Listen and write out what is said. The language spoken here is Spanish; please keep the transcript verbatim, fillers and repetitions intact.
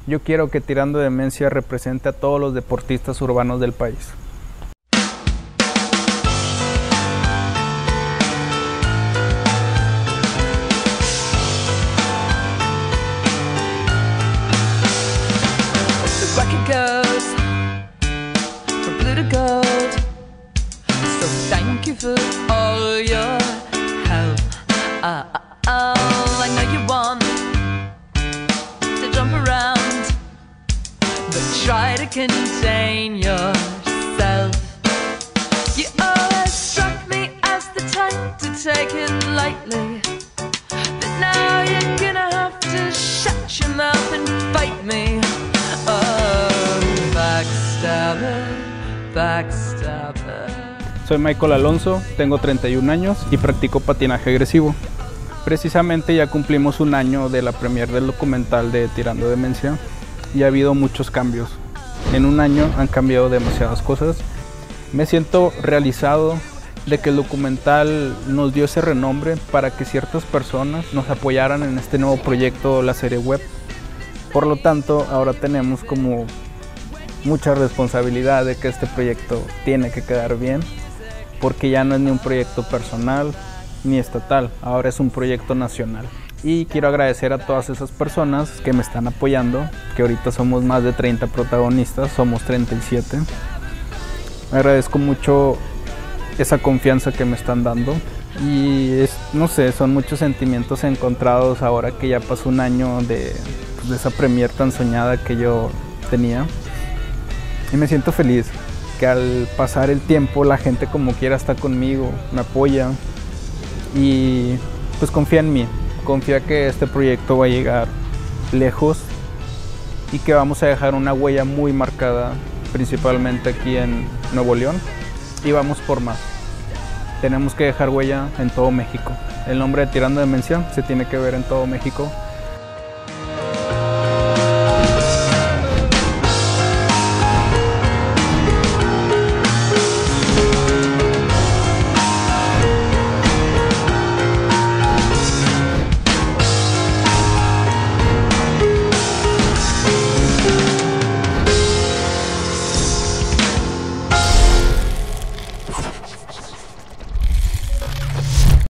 Yo quiero que Tirando Demencia represente a todos los deportistas urbanos del país. Try to contain yourself. You always struck me as the type to take it lightly, but now you're gonna have to shut your mouth and fight me. Oh, backstabber, backstabber. Soy Michael Alonso, tengo treinta y un años y practico patinaje agresivo. Precisamente ya cumplimos un año de la premier del documental de Tirando Demencia. Y ha habido muchos cambios. En un año han cambiado demasiadas cosas. Me siento realizado de que el documental nos dio ese renombre para que ciertas personas nos apoyaran en este nuevo proyecto, la serie web. Por lo tanto, ahora tenemos como mucha responsabilidad de que este proyecto tiene que quedar bien, porque ya no es ni un proyecto personal ni estatal, ahora es un proyecto nacional. Y quiero agradecer a todas esas personas que me están apoyando, que ahorita somos más de treinta protagonistas, somos treinta y siete. Agradezco mucho esa confianza que me están dando y es, no sé, son muchos sentimientos encontrados ahora que ya pasó un año de, pues, de esa premier tan soñada que yo tenía. Y me siento feliz que al pasar el tiempo la gente como quiera está conmigo, me apoya y pues confía en mí. Confía que este proyecto va a llegar lejos y que vamos a dejar una huella muy marcada, principalmente aquí en Nuevo León, y vamos por más. Tenemos que dejar huella en todo México. El nombre de Tirando Demencia se tiene que ver en todo México.